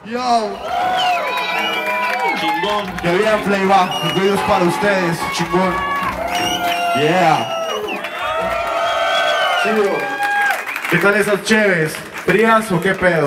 Yo. Chingón. Que bien, Flavor. El video es para ustedes. Chingón. Yeah. Sí, bro. ¿Qué tal esas cheves? ¿Frías o qué pedo?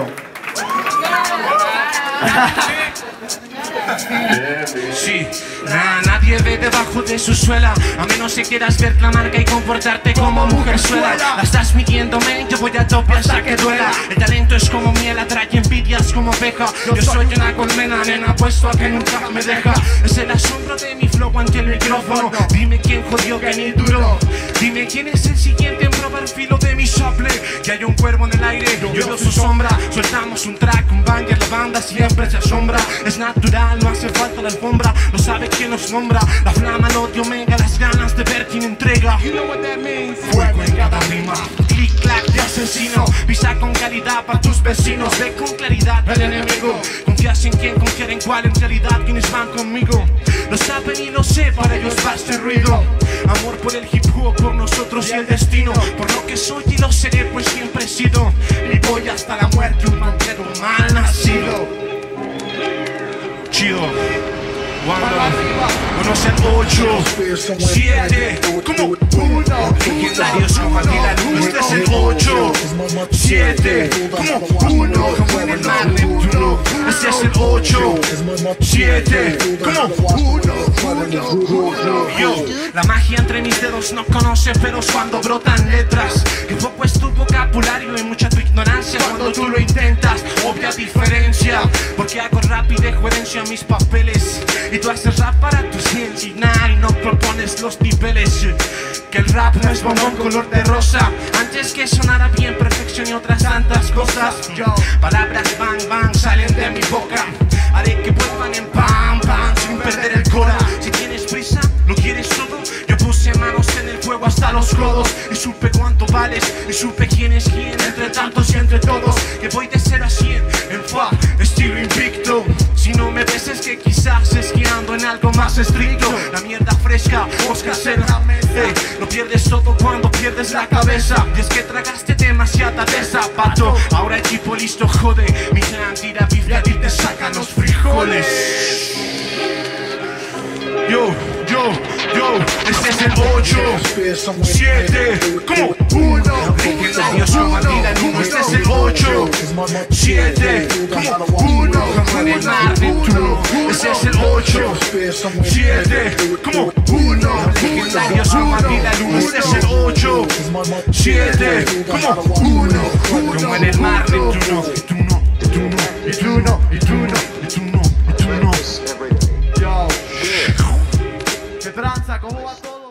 Sí, nadie ve debajo de su suela, a menos que quieras ver la marca y comportarte como mujerzuela. La estás midiéndome, yo voy a tope hasta que duela. El talento es como miel, atrae envidias como oveja. Yo soy una colmena, nena, puesto a que nunca me deja. Es el asombro de mi flow ante el micrófono. Dime quién jodió que ni duro. Dime quién es el siguiente en probar el filo de mi sople. Que hay un cuervo en el aire, yo veo su sombra. Soltamos un track, un banger, la banda siempre se asombra. Es natural, no hace falta la alfombra. No sabe quién nos nombra. La flama, el odio, mega, las ganas de ver quién entrega. You know what that means. Fuego en cada rima, clic clac de asesino. Pisa con calidad para tus vecinos. Ve con claridad al enemigo. Confías en quién, confiar en cuál. En realidad quienes van conmigo lo saben y lo sé, para ellos basta ruido. Amor por el hip hop, por nosotros y el destino. Por lo que soy y lo seré, pues siempre he sido. Y voy hasta la muerte, un bandero mal nacido. Chido. Uno es el 8, 7, como 1. Legendarios como Dylan, este es el 8, 7, como 1. Como en el mar Neptuno, este es el 8, 7, como 1. Yo, la magia entre mis dedos no conoce peros cuando brotan letras. Que poco es tu vocabulario y mucha tu ignorancia cuando tú lo intentas. Obvia diferencia, porque hago rap y dejo herencia a mis papeles. Y tú haces rap para tu ciencia y no propones los niveles. Que el rap no es bombón color de rosa. Antes que sonara bien, perfección y otras tantas cosas. Palabras bang bang salen de mi boca. Haré que vuelvan en pam pam sin perder el cora. Si tienes prisa, lo quieres todo. Yo puse manos en el fuego hasta los codos. Y supe cuánto vales, y supe quién es quién entre tantos y entre todos. Que voy de 0 a 100 en fa, estilo invicto. Si no me ves es que quizás esquiando en algo más estricto. La mierda fresca, Oscar Cena. Lo pierdes todo cuando pierdes la cabeza. Y es que tragaste demasiada de zapato. Ahora equipo listo, jode. Mi clan tira bifia y te sacan los frijoles. Yo, este es el 8, 7, como 1. Legendarios como Dylan 1, este es el 8, 7, como 1. Como en el mar Neptuno, este es el 8, 7, como 1. Legendarios como Dylan 1, este es el 8, 7, como 1. Como en el mar Neptuno, y tú no, y tú no, y tú no, y tú no, y tú no, y tú no. Yo. ¿Qué tranza? ¿Cómo va todo?